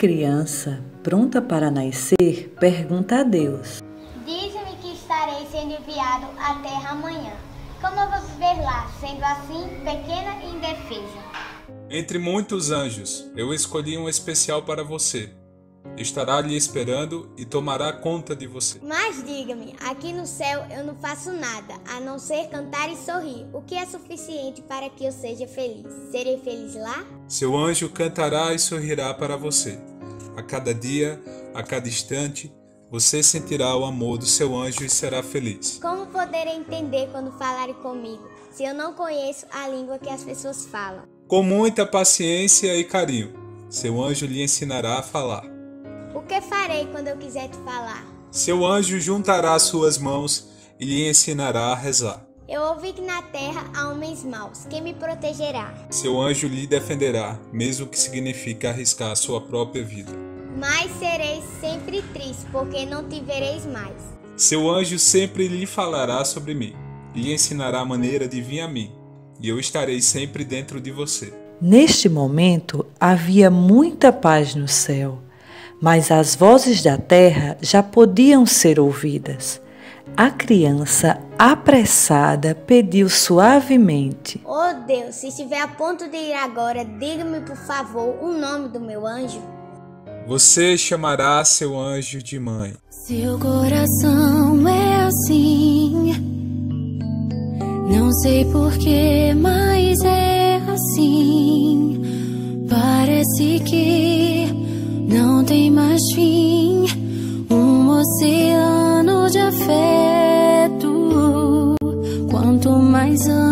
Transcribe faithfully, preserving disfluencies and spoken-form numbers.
criança, pronta para nascer, pergunta a Deus: Diz-me que estarei sendo enviado à terra amanhã. Como eu vou viver lá, sendo assim pequena e indefesa? Entre muitos anjos, eu escolhi um especial para você. Estará lhe esperando e tomará conta de você. Mas diga-me, aqui no céu eu não faço nada, a não ser cantar e sorrir. O que é suficiente para que eu seja feliz? Serei feliz lá? Seu anjo cantará e sorrirá para você. A cada dia, a cada instante, você sentirá o amor do seu anjo e será feliz. Como poderei entender quando falarem comigo, se eu não conheço a língua que as pessoas falam? Com muita paciência e carinho, seu anjo lhe ensinará a falar. O que farei quando eu quiser te falar? Seu anjo juntará suas mãos e lhe ensinará a rezar. Eu ouvi que na terra há homens maus. Quem me protegerá? Seu anjo lhe defenderá, mesmo que signifique arriscar a sua própria vida. Mas sereis sempre triste, porque não te vereis mais. Seu anjo sempre lhe falará sobre mim, lhe ensinará a maneira de vir a mim, e eu estarei sempre dentro de você. Neste momento havia muita paz no céu, mas as vozes da terra já podiam ser ouvidas. A criança, apressada, pediu suavemente: Oh Deus, se estiver a ponto de ir agora, diga-me por favor o nome do meu anjo. Você chamará seu anjo de mãe. Seu coração é assim, não sei porquê, mas é assim. Parece que não tem mais fim, um oceano de afeto. Quanto mais amo,